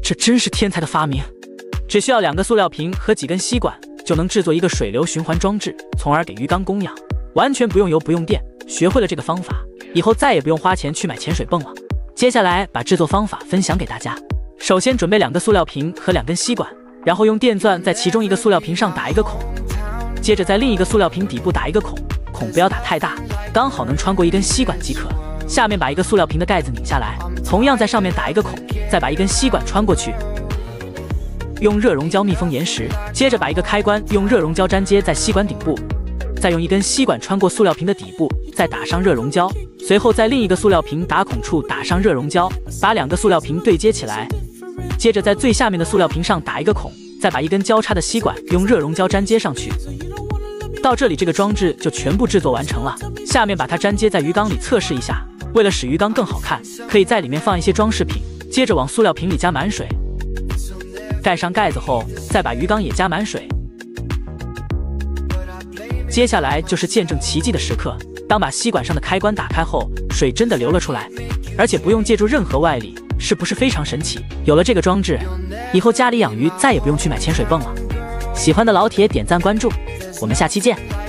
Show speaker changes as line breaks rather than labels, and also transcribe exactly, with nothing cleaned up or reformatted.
这真是天才的发明！只需要两个塑料瓶和几根吸管，就能制作一个水流循环装置，从而给鱼缸供氧，完全不用油不用电。学会了这个方法，以后再也不用花钱去买潜水泵了。接下来把制作方法分享给大家。首先准备两个塑料瓶和两根吸管，然后用电钻在其中一个塑料瓶上打一个孔，接着在另一个塑料瓶底部打一个孔，孔不要打太大，刚好能穿过一根吸管即可。下面把一个塑料瓶的盖子拧下来，同样在上面打一个孔，再把一根吸管穿过去，用热熔胶密封严实。接着把一个开关用热熔胶粘接在吸管顶部，再用一根吸管穿过塑料瓶的底部，再打上热熔胶，随后在另一个塑料瓶打孔处打上热熔胶，把两个塑料瓶对接起来。接着在最下面的塑料瓶上打一个孔，再把一根交叉的吸管用热熔胶粘接上去。到这里，这个装置就全部制作完成了。下面把它粘接在鱼缸里测试一下。为了使鱼缸更好看，可以在里面放一些装饰品。接着往塑料瓶里加满水，盖上盖子后，再把鱼缸也加满水。接下来就是见证奇迹的时刻。当把吸管上的开关打开后，水真的流了出来，而且不用借助任何外力，是不是非常神奇？有了这个装置，以后家里养鱼再也不用去买潜水泵了。喜欢的老铁点赞关注，我们下期见。